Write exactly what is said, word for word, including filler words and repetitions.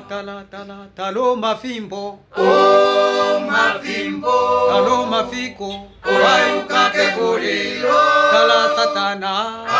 tala tala talo mafimbo o mafimbo talo mafiko wayuka ke kuliro tala satana